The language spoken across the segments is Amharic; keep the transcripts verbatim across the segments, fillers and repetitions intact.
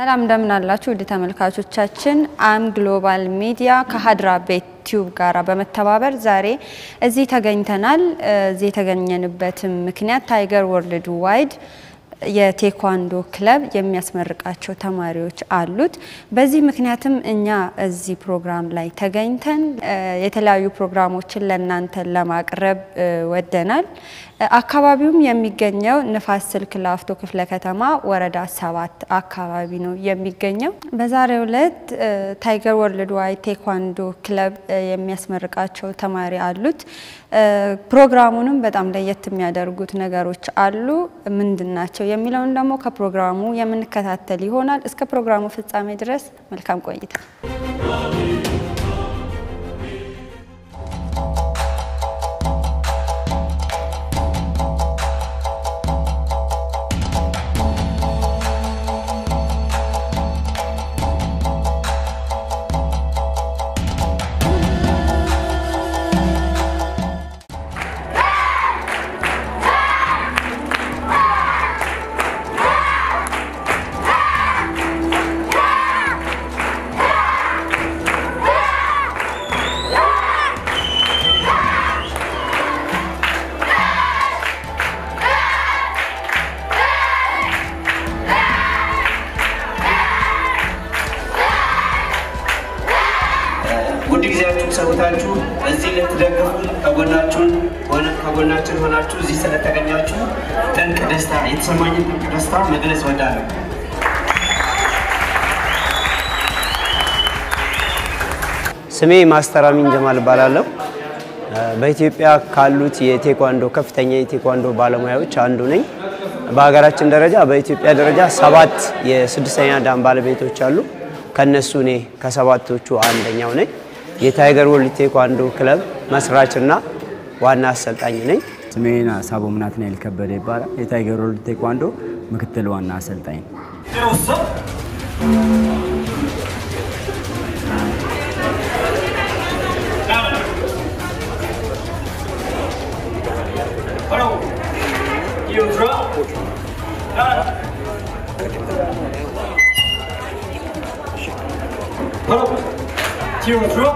ሰላም እንደምን አላችሁ ወደ ተመልካቾቻችን አም ግሎባል ሚዲያ ከሀድራ ቤት ቲዩብ ጋራ በመተባበር ዛሬ እዚህ ተገኝተናል እዚህ ተገኘንበት ምክንያት ታይገር ወርልድ ዋይድ የቴኳንዶ ክለብ የሚያስመርቃቸው ተማሪዎች አሉት በዚህ ምክንያትም እኛ እዚህ ፕሮግራም ላይ ተገኝተን የተለያዩ ፕሮግራሞችን ለእናንተ ለማቅረብ ወደናል አካባቢውም የሚገኘው ንፋስ ስልክ ላፍቶ ክፍለ ከተማ ወረዳ ሰባት አካባቢ ነው የሚገኘው በዛሬው ዕለት ታይገር ወርልድ ዋይድ ቴኳንዶ ክለብ የሚያስመርቃቸው ተማሪ አሉት ፕሮግራሙንም በጣም ለየት የሚያደርጉት ነገሮች አሉ ምንድናቸው የሚለውን ደግሞ ከፕሮግራሙ የምንከታተል ይሆናል እስከ ፕሮግራሙ ፍጻሜ ድረስ መልካም ቆይታ ሰውታችሁ እዚህ ለተደገፉ ከጎናችሁ ሆነ ከጎናችን ሆናችሁ እዚህ ስለተገኛችሁ ጥልቅ ደስታ የተሰማኝን ጥልቅ ደስታ መግለጽ ወዳለሁ ስሜ ማስተር አሚን ጀማል ባላለው በኢትዮጵያ ካሉት የቴኳንዶ ከፍተኛ የቴኳንዶ ባለሙያዎች አንዱ ነኝ በአገራችን ደረጃ በኢትዮጵያ ደረጃ ሰባት የስድስተኛ ዳን ባለቤቶች አሉ ከነሱ እኔ ከሰባቶቹ አንደኛው ነኝ የታይገር ወርልድ ቴኳንዶ ክለብ መስራችና ዋና አሰልጣኝ ነኝ ስሜና ሳቦምናት ናይል ከበደ ይባላል የታይገር ወርልድ ቴኳንዶ ምክትል ዋና አሰልጣኝ Zero drop.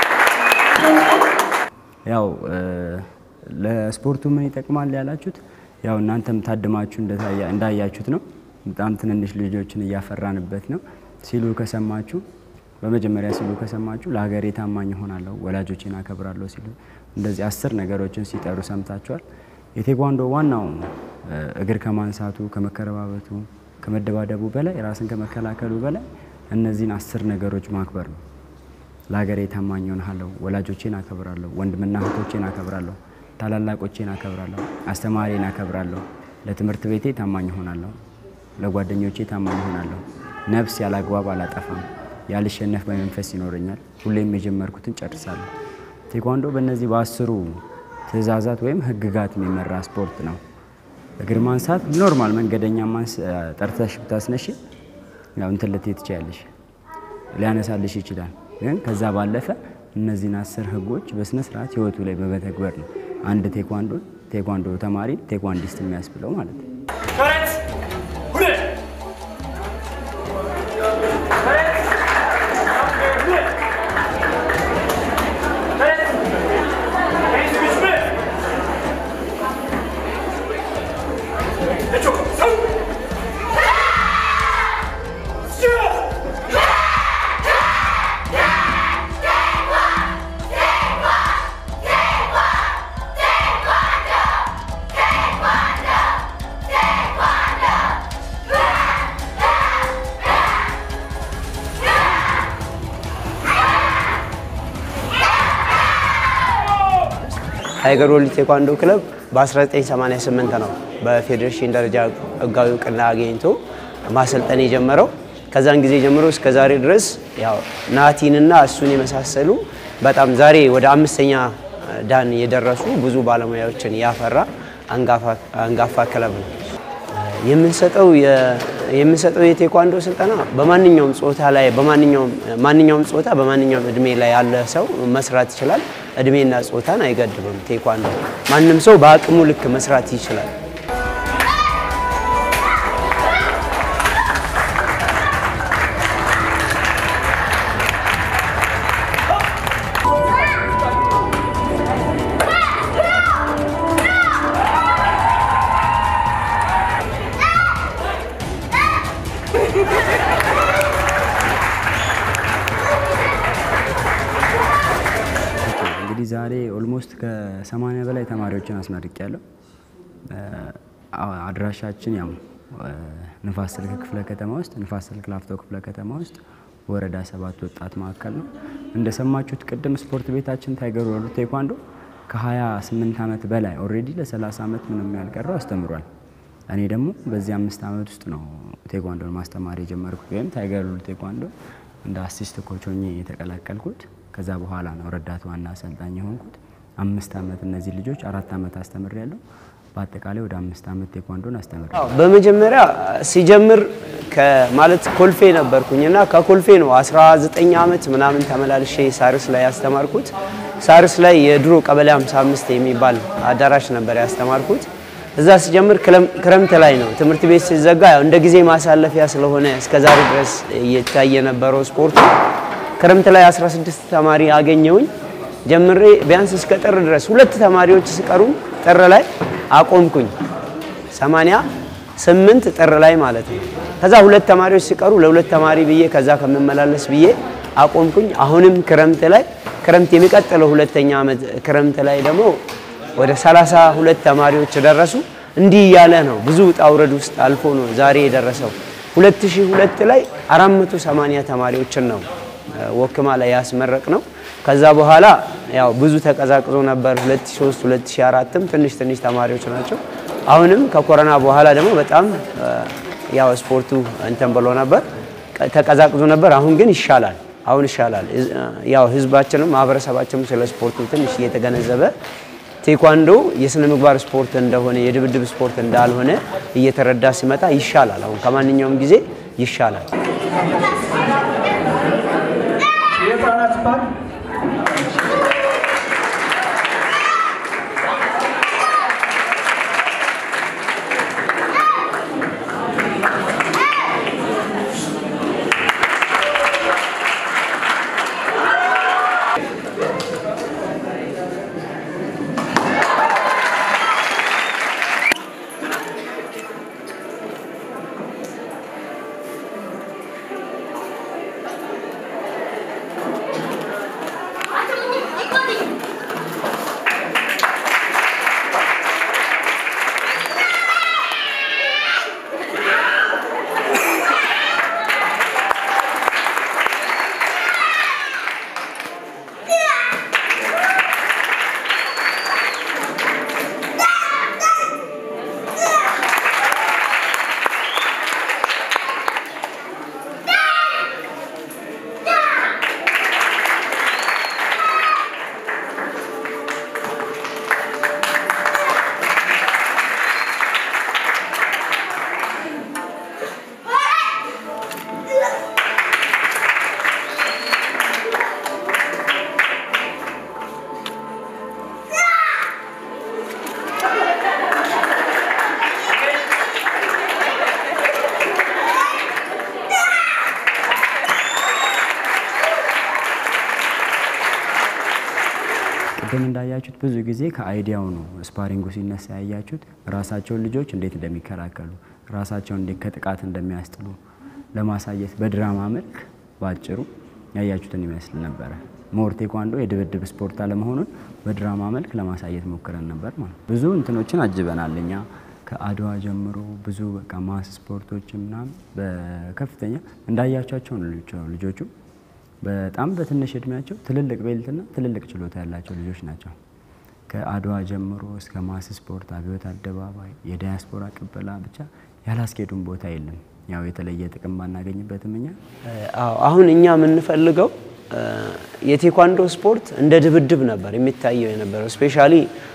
ያው ለስፖርቱ ምን ይጠቅማል ያላችሁት ያው እናንተም ታድማችሁ እንዳያችሁት ነው በጣም ትንንሽ ልጆችን ያፈራንበት ነው ሲሉ ከሰማችሁ በመጀመሪያ ሲሉ ከሰማችሁ ለሀገሬ ታማኝ ሆናለሁ ወላጆቼን አከብራለሁ ሲሉ እንደዚህ አስር ነገሮችን ሲጠሩ ሰምታችኋል የቴኳንዶ ዋናው እግር ከማንሳቱ ከመከረባበቱ ከመደባደቡ በላይ ራስን ከመከላከሉ በላይ እነዚህን አስር ነገሮች ማክበር ነው ለሀገሬ ታማኝ ሆናለሁ ወላጆቼን አከብራለሁ ወንድምና እህቶቼን አከብራለሁ ታላላቆቼን አከብራለሁ አስተማሪን አከብራለሁ ለትምህርት ቤቴ ታማኝ ሆናለሁ ለጓደኞቼ ታማኝ ሆናለሁ ነፍስ ያላግባብ አላጠፋም ያልሸነፍ በመንፈስ ይኖርኛል ሁሌም የጀመርኩትን ጨርሳለሁ ቴኳንዶ በእነዚህ በአስሩ ትዕዛዛት ወይም ህግጋት የሚመራ ስፖርት ነው እግር ማንሳት ኖርማል መንገደኛ ማንስ ጠርተሽ ብታስነሽ ያው እንትን ልትይ ትችያለሽ ሊያነሳልሽ ይችላል ግን ከዛ ባለፈ እነዚህን አስር ህጎች በስነ ስርዓት ህይወቱ ላይ በመተግበር ነው አንድ ቴኳንዶ ቴኳንዶ ተማሪ ቴኳንዲስት የሚያስብለው ማለት ነው ታይገር ወርልድ ቴኳንዶ ክለብ በ1988 ነው በፌዴሬሽን ደረጃ ህጋዊ እውቅና አግኝቶ ማሰልጠን የጀመረው ከዛን ጊዜ ጀምሮ እስከ ዛሬ ድረስ ያው ናቲንና እሱን የመሳሰሉ በጣም ዛሬ ወደ አምስተኛ ዳን የደረሱ ብዙ ባለሙያዎችን ያፈራ አንጋፋ አንጋፋ ክለብ ነው የምንሰጠው የምንሰጠው የቴኳንዶ ስልጠና በማንኛውም ጾታ ላይ በማንኛውም ማንኛውም ጾታ በማንኛውም እድሜ ላይ ያለ ሰው መስራት ይችላል እድሜና ጾታን አይገድብም ቴኳንዶ ማንንም ሰው በአቅሙ ልክ መስራት ይችላል ዛሬ ኦልሞስት ከ80 በላይ ተማሪዎችን አስመርቄያለሁ አድራሻችን ያው ንፋስ ስልክ ክፍለ ከተማ ውስጥ ንፋስ ስልክ ላፍቶ ክፍለ ከተማ ውስጥ ወረዳ ሰባት ወጣት ማዕከል ነው እንደሰማችሁት ቅድም ስፖርት ቤታችን ታይገር ወርልድ ቴኳንዶ ከ28 አመት በላይ ኦሬዲ ለ30 አመት ምንም ያልቀረው አስተምሯል እኔ ደግሞ በዚህ አምስት አመት ውስጥ ነው ቴኳንዶን ማስተማር የጀመርኩት ወይም ታይገር ወርልድ ቴኳንዶ እንደ አሲስት ኮች ሆኜ የተቀላቀልኩት ከዛ በኋላ ነው ረዳት ዋና አሰልጣኝ ሆንኩት አምስት አመት እነዚህ ልጆች አራት አመት አስተምሬያለሁ በአጠቃላይ ወደ አምስት አመት ቴኳንዶን አስተምሬያለሁ በመጀመሪያ ሲጀምር ከማለት ኮልፌ ነበርኩኝና ከኮልፌ ነው አስራ ዘጠኝ አመት ምናምን ተመላልሼ ሳርስ ላይ ያስተማርኩት ሳርስ ላይ የድሮ ቀበሌ ሃምሳ አምስት የሚባል አዳራሽ ነበር ያስተማርኩት እዛ ሲጀምር ክረምት ላይ ነው ትምህርት ቤት ሲዘጋ ያው እንደ ጊዜ ማሳለፊያ ስለሆነ እስከ ዛሬ ድረስ እየታየ ነበረው ስፖርቱ ክረምት ላይ አስራ ስድስት ተማሪ አገኘውኝ ጀምሬ ቢያንስ እስከ ጥር ድረስ ሁለት ተማሪዎች ሲቀሩ ጥር ላይ አቆምኩኝ ሰማንያ ስምንት ጥር ላይ ማለት ነው ከዛ ሁለት ተማሪዎች ሲቀሩ ለሁለት ተማሪ ብዬ ከዛ ከመመላለስ ብዬ አቆምኩኝ አሁንም ክረምት ላይ ክረምት የሚቀጥለው ሁለተኛ አመት ክረምት ላይ ደግሞ ወደ ሰላሳ ሁለት ተማሪዎች ደረሱ እንዲህ ያለ ነው ብዙ ጣውረድ ውስጥ አልፎ ነው ዛሬ የደረሰው ሁለት ሺህ ሁለት ላይ አራት መቶ ሰማንያ ተማሪዎችን ነው ወክማ ላይ ያስመረቅ ነው ከዛ በኋላ ያው ብዙ ተቀዛቅዞ ነበር ሁለት ሺህ ሶስት ሁለት ሺህ አራት ትንሽ ትንሽ ተማሪዎች ናቸው አሁንም ከኮሮና በኋላ ደግሞ በጣም ያው ስፖርቱ እንተን ብሎ ነበር ተቀዛቅዞ ነበር አሁን ግን ይሻላል አሁን ይሻላል ያው ህዝባችንም ማህበረሰባችንም ስለ ስፖርቱ ትንሽ እየተገነዘበ ቴኳንዶ የስነ ምግባር ስፖርት እንደሆነ የድብድብ ስፖርት እንዳልሆነ እየተረዳ ሲመጣ ይሻላል አሁን ከማንኛውም ጊዜ ይሻላል ቅድም እንዳያችሁት ብዙ ጊዜ ከአይዲያው ነው ስፓሪንጉ ሲነሳ ያያችሁት ራሳቸውን ልጆች እንዴት እንደሚከላከሉ ራሳቸውን እንዴት ከጥቃት እንደሚያስጥሉ ለማሳየት በድራማ መልክ ባጭሩ ያያችሁትን ይመስል ነበር። ሞር ቴኳንዶ የድብድብ ስፖርት አለመሆኑን በድራማ መልክ ለማሳየት ሞክረን ነበር ማለት። ብዙ እንትኖችን አጅበናልኛ ከአድዋ ጀምሮ ብዙ በቃ ማስ ስፖርቶችና በከፍተኛ እንዳያቻቸው ነው ልጆቹ በጣም በትንሽ እድሜያቸው ትልልቅ ቤልትና ትልልቅ ችሎታ ያላቸው ልጆች ናቸው። ከአድዋ ጀምሮ እስከ ማስ ስፖርት አብዮት አደባባይ የዳያስፖራ ቅበላ ብቻ ያላስኬዱን ቦታ የለም። ያው የተለየ ጥቅም ባናገኝበትም እኛ አዎ አሁን እኛ የምንፈልገው የቴኳንዶ ስፖርት እንደ ድብድብ ነበር የሚታየው የነበረው ስፔሻሊ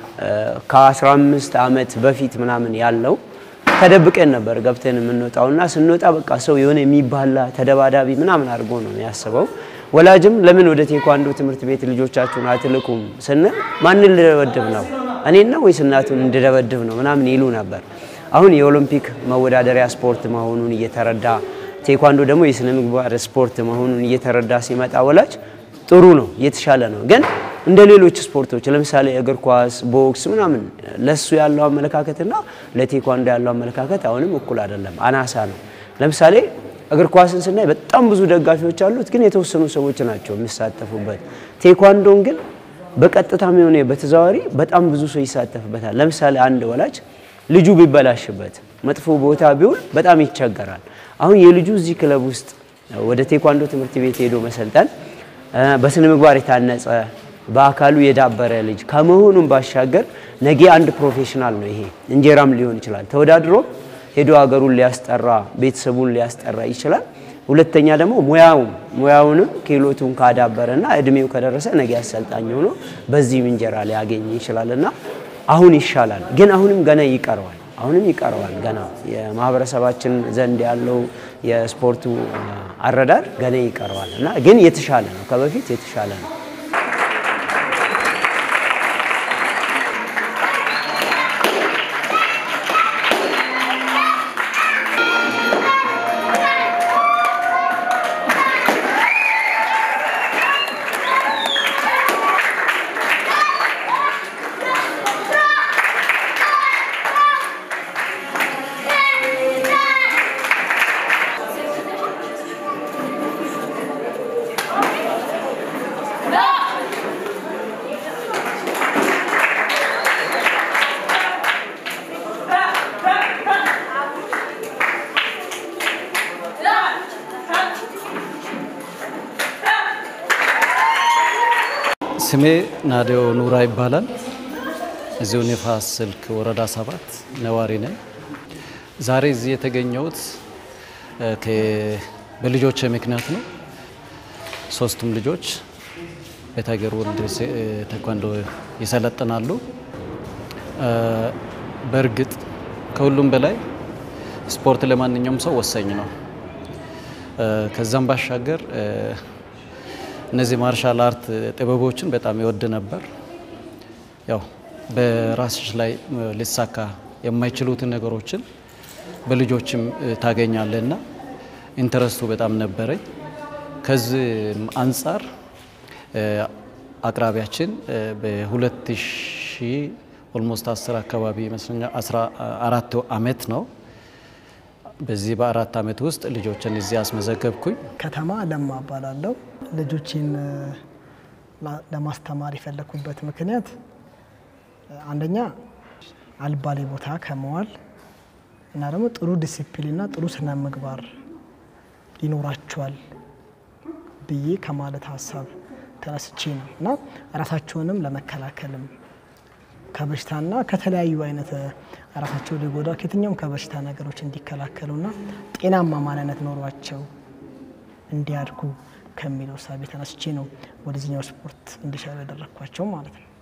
ከ15 አመት በፊት ምናምን ያለው ተደብቀን ነበር ገብተን የምንወጣውና ስንወጣ በቃ ሰው የሆነ የሚባላ ተደባዳቢ ምናምን አድርጎ ነው ያስበው። ወላጅም ለምን ወደ ቴኳንዶ ትምህርት ቤት ልጆቻችሁን አትልኩም ስንል ማንን ልደበድብ ነው እኔና ወይስ እናቱን እንድደበድብ ነው ምናምን ይሉ ነበር። አሁን የኦሎምፒክ መወዳደሪያ ስፖርት መሆኑን እየተረዳ ቴኳንዶ ደግሞ የስነ ምግባር ስፖርት መሆኑን እየተረዳ ሲመጣ ወላጅ ጥሩ ነው የተሻለ ነው። ግን እንደ ሌሎች ስፖርቶች ለምሳሌ እግር ኳስ ቦክስ ምናምን ለሱ ያለው አመለካከትና ለቴኳንዶ ያለው አመለካከት አሁንም እኩል አይደለም አናሳ ነው። ለምሳሌ እግር ኳስን ስናይ በጣም ብዙ ደጋፊዎች አሉት ግን የተወሰኑ ሰዎች ናቸው የሚሳተፉበት። ቴኳንዶን ግን በቀጥታም ሆነ በተዛዋሪ በጣም ብዙ ሰው ይሳተፍበታል። ለምሳሌ አንድ ወላጅ ልጁ ቢበላሽበት መጥፎ ቦታ ቢውል በጣም ይቸገራል። አሁን የልጁ እዚህ ክለብ ውስጥ ወደ ቴኳንዶ ትምህርት ቤት ሄዶ መሰልጠን በስነ ምግባር የታነጸ በአካሉ የዳበረ ልጅ ከመሆኑም ባሻገር ነገ አንድ ፕሮፌሽናል ነው። ይሄ እንጀራም ሊሆን ይችላል ተወዳድሮ ሄዶ ሀገሩን ሊያስጠራ ቤተሰቡን ሊያስጠራ ይችላል። ሁለተኛ ደግሞ ሙያው ሙያውንም ክህሎቱን ካዳበረና እድሜው ከደረሰ ነገ ያሰልጣኝ ሆኖ በዚህ እንጀራ ሊያገኝ ይችላልና አሁን ይሻላል። ግን አሁንም ገና ይቀርዋል አሁንም ይቀርዋል ገና የማህበረሰባችን ዘንድ ያለው የስፖርቱ አረዳድ ገና ይቀርዋልና ግን የተሻለ ነው ከበፊት የተሻለ ነው። ስሜ ናዲዮ ኑራ ይባላል። እዚሁ ንፋስ ስልክ ወረዳ ሰባት ነዋሪ ነኝ። ዛሬ እዚህ የተገኘሁት በልጆቼ ምክንያት ነው። ሶስቱም ልጆች በታይገር ወርልድ ቴኳንዶ ይሰለጥናሉ። በእርግጥ ከሁሉም በላይ ስፖርት ለማንኛውም ሰው ወሳኝ ነው። ከዛም ባሻገር እነዚህ ማርሻል አርት ጥበቦችን በጣም ይወድ ነበር። ያው በራስሽ ላይ ሊሳካ የማይችሉትን ነገሮችን በልጆችም ታገኛለና ኢንተረስቱ በጣም ነበረኝ። ከዚህ አንፃር አቅራቢያችን በሁለት ሺህ ኦልሞስት አስር አካባቢ መስለኛል አስራ አራት አመት ነው። በዚህ በአራት አመት ውስጥ ልጆችን እዚህ አስመዘገብኩኝ። ከተማ ለማ ባላለው ልጆችን ለማስተማር የፈለኩበት ምክንያት አንደኛ አልባሌ ቦታ ከመዋል እና ደግሞ ጥሩ ዲሲፕሊን እና ጥሩ ስነ ምግባር ሊኖራቸዋል ብዬ ከማለት ሐሳብ ተነስቼ ነው እና ራሳቸውንም ለመከላከልም ከበሽታና ከተለያዩ አይነት ራሳቸው ለጎዳ ከየትኛውም ከበሽታ ነገሮች እንዲከላከሉና ጤናማ ማንነት ኖሯቸው እንዲያድጉ ከሚለው ሐሳብ ተነስቼ ነው ወደዚህኛው ስፖርት እንዲሻለ ያደረኳቸው ማለት ነው።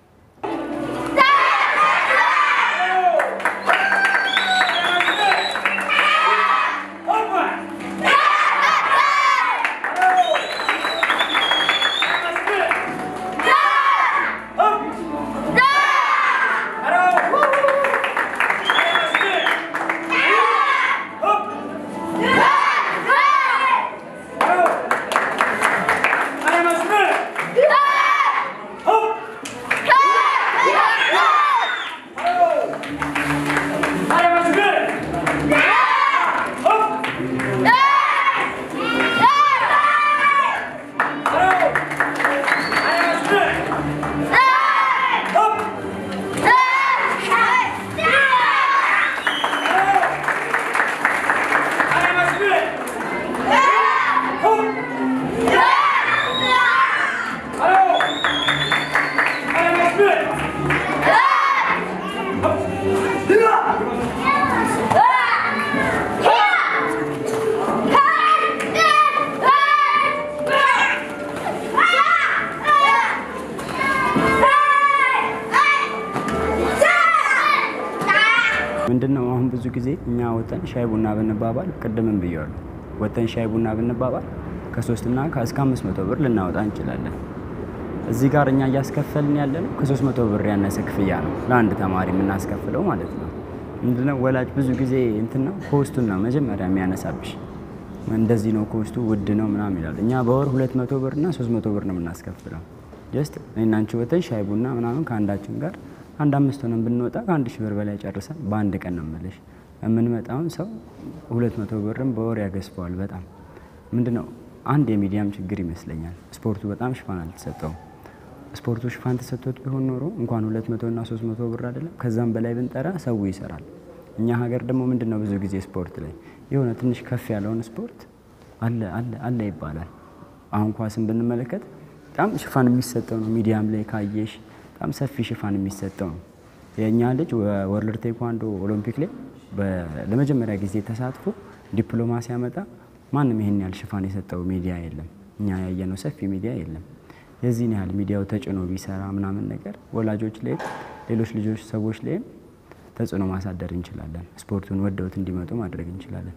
ብዙ ጊዜ እኛ ወተን ሻይ ቡና ብንባባል ቅድምም ብያለሁ ወተን ሻይ ቡና ብንባባል ከ3 እና ከእስከ አምስት መቶ ብር ልናወጣ እንችላለን እዚህ ጋር እኛ ያስከፈልን ያለነው ከ300 መቶ ብር ያነሰ ክፍያ ነው ለአንድ ተማሪ የምናስከፍለው ማለት ነው ምንድነው ወላጅ ብዙ ጊዜ እንትና ኮስቱን ነው መጀመሪያ የሚያነሳብሽ እንደዚህ ነው ኮስቱ ውድ ነው ምናምን ይላል እኛ በወር ሁለት መቶ ብር እና ሶስት መቶ ብር ነው የምናስከፍለው ጀስት እናንቺ ወተን ሻይ ቡና ምናምን ካንዳችን ጋር አንድ አምስት ሆነን ብንወጣ ከአንድ ሺህ ብር በላይ ጨርሰን በአንድ ቀን ነው የምልሽ የምንመጣው ሰው ሁለት መቶ ብርም በወር ያገስባል በጣም ምንድነው አንድ የሚዲያም ችግር ይመስለኛል ስፖርቱ በጣም ሽፋን አልተሰጠው ስፖርቱ ሽፋን ተሰጥቶት ቢሆን ኖሮ እንኳን ሁለት መቶ እና ሶስት መቶ ብር አይደለም ከዛም በላይ ብንጠራ ሰው ይሰራል እኛ ሀገር ደግሞ ምንድነው ብዙ ጊዜ ስፖርት ላይ የሆነ ትንሽ ከፍ ያለውን ስፖርት አለ አለ አለ ይባላል አሁን ኳስን ብንመለከት በጣም ሽፋን የሚሰጠው ነው ሚዲያም ላይ ካየሽ በጣም ሰፊ ሽፋን የሚሰጠው ነው የኛ ልጅ ወርልድ ቴኳንዶ ኦሎምፒክ ላይ ለመጀመሪያ ጊዜ ተሳትፎ ዲፕሎማሲ ያመጣ ማንንም ይሄን ያህል ሽፋን የሰጠው ሚዲያ የለም እኛ ያየነው ሰፊ ሚዲያ የለም የዚህን ያህል ሚዲያው ተጭኖ ቢሰራ ምናምን ነገር ወላጆች ላይ ሌሎች ልጆች ሰዎች ላይ ተጽዕኖ ማሳደር እንችላለን ስፖርቱን ወደውት እንዲመጡ ማድረግ እንችላለን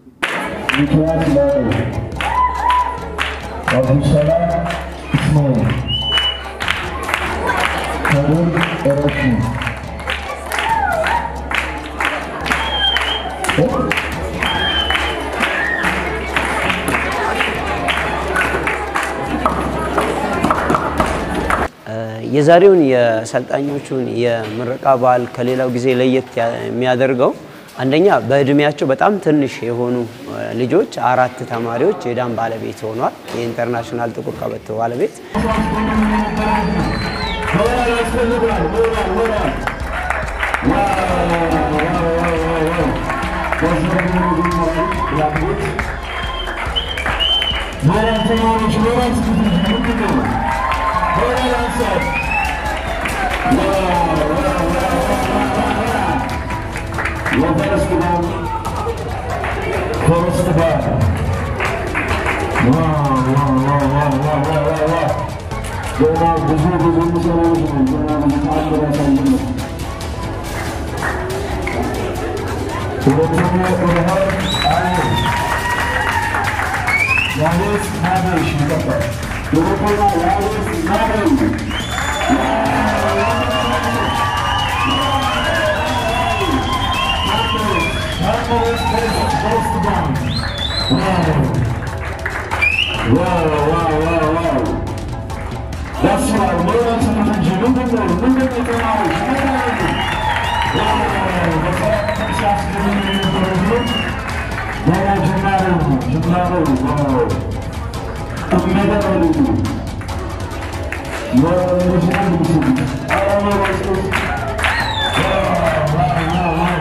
የዛሬውን የሰልጣኞቹን የምረቃ በዓል ከሌላው ጊዜ ለየት የሚያደርገው አንደኛ በእድሜያቸው በጣም ትንሽ የሆኑ ልጆች አራት ተማሪዎች የዳን ባለቤት ሆኗል የኢንተርናሽናል ጥቁር ቀበቶ ባለቤት Wow, wow, wow, wow. That's right. Look at the energy. Look at that. Look at the technology. Look at that. Wow. That's right. That's right. Wow, Gennaro. Gennaro. Wow. Medal. Wow, this is amazing. I don't know what's this. Wow, wow, wow, wow.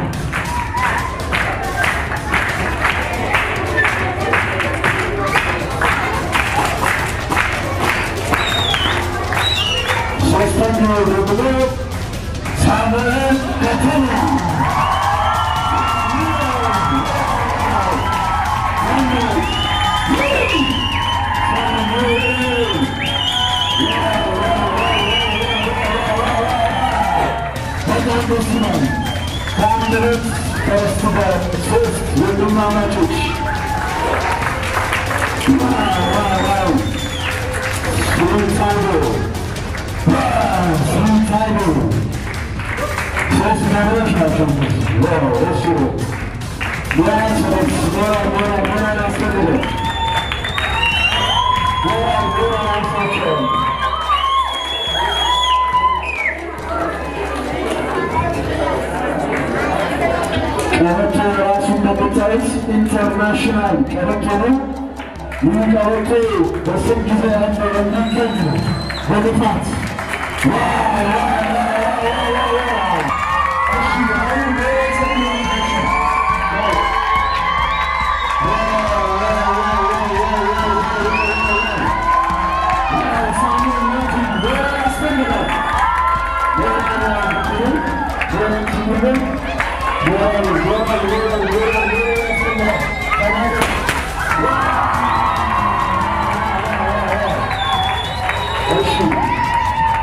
International character, you are okay. The same is a hundred very fast. Wow, wow, wow, wow, wow.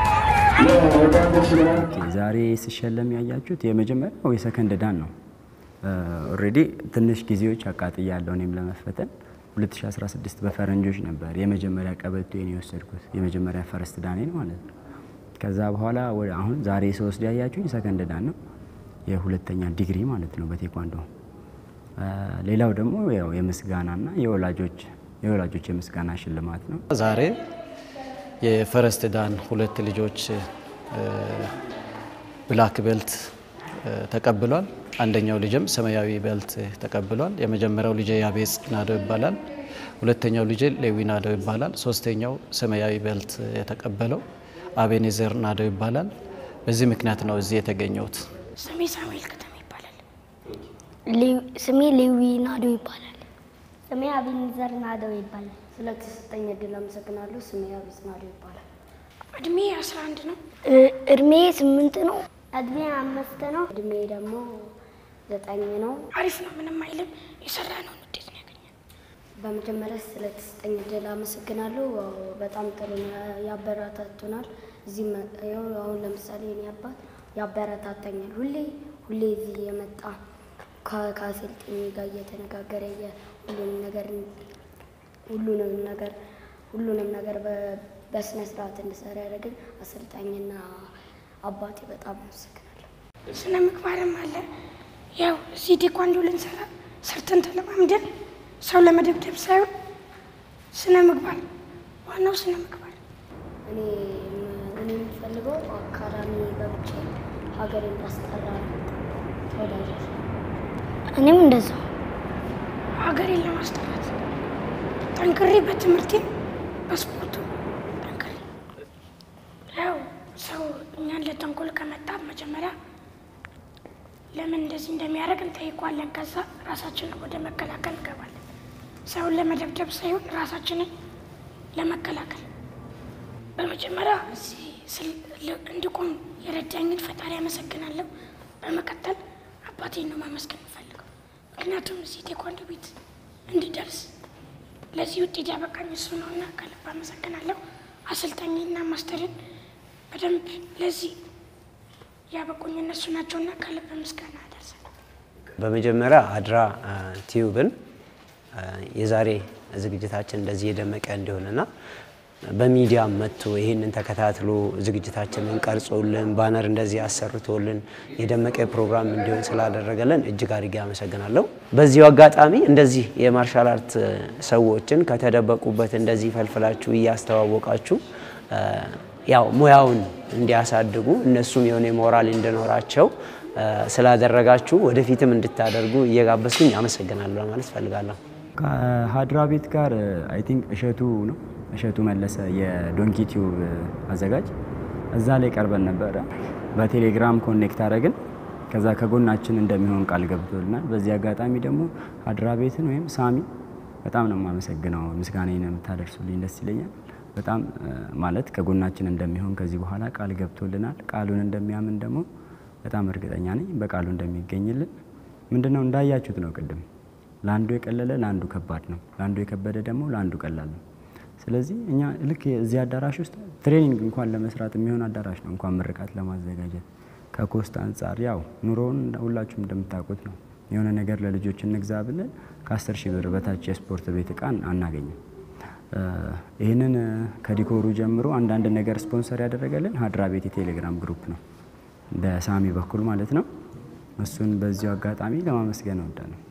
ዛሬ ሲሸለም ያያችሁት የመጀመሪያው የሰከንድ ዳን ነው ኦሬዲ ትንሽ ጊዜዎች አቃጥያለሁ እኔም ለመፈተን ሁለት ሺህ አስራ ስድስት በፈረንጆች ነበር የመጀመሪያ ቀበቶዬን የወሰድኩት የመጀመሪያ ፈርስት ዳኔን ማለት ነው። ከዛ በኋላ ወደ አሁን ዛሬ ሶስት ያያችሁኝ ሰከንድ ዳን ነው የሁለተኛ ዲግሪ ማለት ነው በቴኳንዶ። ሌላው ደግሞ ያው የምስጋናና የወላጆች የወላጆች የምስጋና ሽልማት ነው። ዛሬ የፈርስት ዳን ሁለት ልጆች ብላክ ቤልት ተቀብሏል። አንደኛው ልጅም ሰማያዊ ቤልት ተቀብሏል። የመጀመሪያው ልጅ ያቤጽ ናዶ ይባላል። ሁለተኛው ልጅ ሌዊ ናዶ ይባላል። ሶስተኛው ሰማያዊ ቤልት የተቀበለው አቤኔዘር ናዶ ይባላል። በዚህ ምክንያት ነው እዚህ የተገኘሁት። ስሜ ሳሙኤል ከተማ ይባላል። ስሜ ሌዊ ናዶ ይባላል። ስሜ አቤኔዘር ናዶ ይባላል። ስለተሰጠኝ እድል አመሰግናለሁ። ስሜ ያቤጽ ናዶ ይባላል። እድሜ አስራ አንድ ነው። እድሜ ስምንት ነው። እድሜ አምስት ነው። እድሜ ደግሞ ዘጠኝ ነው። አሪፍ ነው። ምንም አይልም። የሰራነው ውጤት ነው ያገኘን። በመጀመሪያ ስለተሰጠኝ እድል አመሰግናለሁ። በጣም ጥሩ ያበረታቱናል። እዚህ አሁን ለምሳሌ እኔ አባት ያበረታታኛል። ሁሌ ሁሌ እዚህ የመጣ ከአሰልጣኝ ጋር እየተነጋገረ ሁሉንም ነገር ሁሉንም ነገር ሁሉንም ነገር በስነ ስርዓት እንድሰራ ያደረገኝ አሰልጣኝና አባቴ በጣም አመሰግናለሁ። ስነ ምግባርም አለ። ያው እዚህ ቴኳንዶ ልንሰራ ሰርተን ተለማምደን ሰው ለመደብደብ ሳይሆን ስነ ምግባር ዋናው ስነ ምግባር። እኔ እኔ የምፈልገው አካዳሚ ገብቼ ሀገሬን እንዳስጠራ ተወዳጅ። እኔም እንደዛው ሀገሬን ለማስጠራት ጠንክሬ በትምህርቴ በስፖርቱ ጠንክሬ ያው ሰው እኛን ለተንኮል ከመጣ መጀመሪያ ለምን እንደዚህ እንደሚያደርግ እንጠይቀዋለን። ከዛ ራሳችንን ወደ መከላከል እንገባለን። ሰውን ለመደብደብ ሳይሆን ራሳችንን ለመከላከል። በመጀመሪያ እንድቆም የረዳኝን ፈጣሪ አመሰግናለሁ። በመቀጠል አባቴን ነው ማመስገን የምፈልገው። ምክንያቱም እዚህ ቴኳንዶ ቤት እንድደርስ ለዚህ ውጤት ያበቃኝ እሱ ነውና ከልብ አመሰግናለሁ። አሰልጣኝና ማስተርን በደንብ ለዚህ ያበቁኝ እነሱ ናቸውና ከልብ ምስጋና አደርሳለሁ። በመጀመሪያ አድራ ቲዩብን የዛሬ ዝግጅታችን እንደዚህ የደመቀ እንዲሆንና በሚዲያ መጥቶ ይሄንን ተከታትሎ ዝግጅታችንን ቀርጾልን ባነር እንደዚህ አሰርቶልን የደመቀ ፕሮግራም እንዲሆን ስላደረገልን እጅግ አድርጌ አመሰግናለሁ። በዚሁ አጋጣሚ እንደዚህ የማርሻል አርት ሰዎችን ከተደበቁበት እንደዚህ ፈልፍላችሁ እያስተዋወቃችሁ ያው ሙያውን እንዲያሳድጉ እነሱም የሆነ ሞራል እንዲኖራቸው ስላደረጋችሁ ወደፊትም እንድታደርጉ እየጋበስኩኝ አመሰግናለሁ ማለት ፈልጋለሁ። ከሀድራ ቤት ጋር አይ ቲንክ እሸቱ ነው እሸቱ መለሰ የዶንኪ ቲዩብ አዘጋጅ እዛ ላይ ቀርበን ነበር። በቴሌግራም ኮኔክት አደረግን። ከዛ ከጎናችን እንደሚሆን ቃል ገብቶልናል። በዚህ አጋጣሚ ደግሞ ሀድራ ቤትን ወይም ሳሚ በጣም ነው የማመሰግነው። ምስጋናዬን የምታደርሱልኝ ደስ ይለኛል። በጣም ማለት ከጎናችን እንደሚሆን ከዚህ በኋላ ቃል ገብቶልናል። ቃሉን እንደሚያምን ደግሞ በጣም እርግጠኛ ነኝ። በቃሉ እንደሚገኝልን ምንድነው እንዳያችሁት ነው። ቅድም ላንዱ የቀለለ ላንዱ ከባድ ነው፣ ላንዱ የከበደ ደግሞ ላንዱ ቀላል ነው። ስለዚህ እኛ ልክ እዚህ አዳራሽ ውስጥ ትሬኒንግ እንኳን ለመስራት የሚሆን አዳራሽ ነው፣ እንኳን ምርቃት ለማዘጋጀት ከኮስት አንፃር ያው ኑሮውን ሁላችሁም እንደምታውቁት ነው። የሆነ ነገር ለልጆች እንግዛ ብለን ከአስር ሺህ ብር በታች የስፖርት ቤት እቃን አናገኝም። ይህንን ከዲኮሩ ጀምሮ አንዳንድ ነገር ስፖንሰር ያደረገልን ሀድራ ቤት የቴሌግራም ግሩፕ ነው በሳሚ በኩል ማለት ነው። እሱን በዚሁ አጋጣሚ ለማመስገን እወዳለሁ።